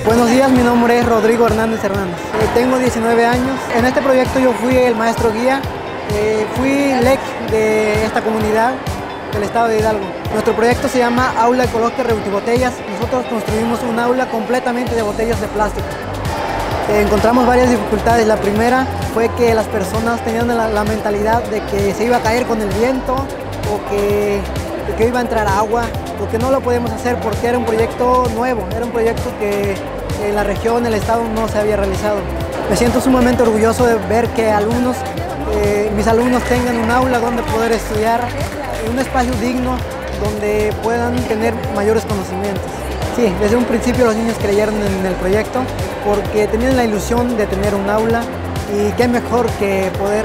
Buenos días, mi nombre es Rodrigo Hernández Hernández. Tengo 19 años. En este proyecto yo fui el maestro guía, fui LEC de esta comunidad del estado de Hidalgo. Nuestro proyecto se llama Aula Ecológica Reutibotellas. Nosotros construimos un aula completamente de botellas de plástico. Encontramos varias dificultades. La primera fue que las personas tenían la mentalidad de que se iba a caer con el viento o que iba a entrar agua, o que no lo podíamos hacer porque era un proyecto nuevo, era un proyecto que en la región, en el estado no se había realizado. Me siento sumamente orgulloso de ver que mis alumnos tengan un aula donde poder estudiar, un espacio digno donde puedan tener mayores conocimientos. Sí, desde un principio los niños creyeron en el proyecto porque tenían la ilusión de tener un aula y qué mejor que poder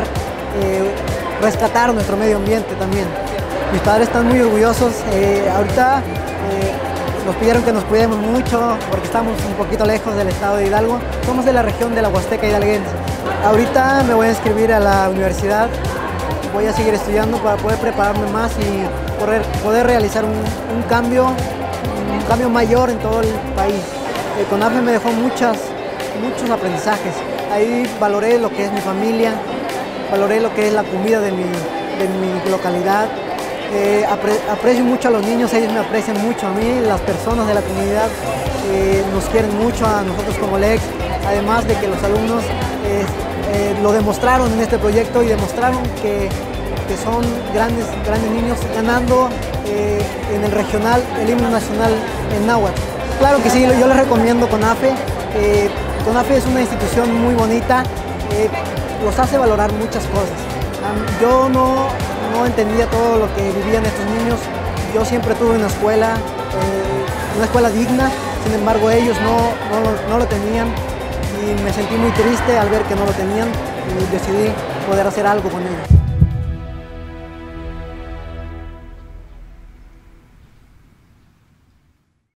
rescatar nuestro medio ambiente también. Mis padres están muy orgullosos. Ahorita nos pidieron que nos cuidemos mucho porque estamos un poquito lejos del estado de Hidalgo. Somos de la región de la Huasteca hidalguense. Ahorita me voy a inscribir a la universidad. Voy a seguir estudiando para poder prepararme más y poder realizar un cambio mayor en todo el país. CONAFE me dejó muchos aprendizajes. Ahí valoré lo que es mi familia, valoré lo que es la comida de mi localidad. Aprecio mucho a los niños, ellos me aprecian mucho a mí, las personas de la comunidad nos quieren mucho a nosotros como LEC, además de que los alumnos lo demostraron en este proyecto y demostraron que son grandes niños ganando en el regional el himno nacional en náhuatl. Claro que sí, yo les recomiendo CONAFE. CONAFE es una institución muy bonita, los hace valorar muchas cosas. Yo no entendía todo lo que vivían estos niños. Yo siempre tuve una escuela digna, sin embargo ellos no lo tenían y me sentí muy triste al ver que no lo tenían y decidí poder hacer algo con ellos.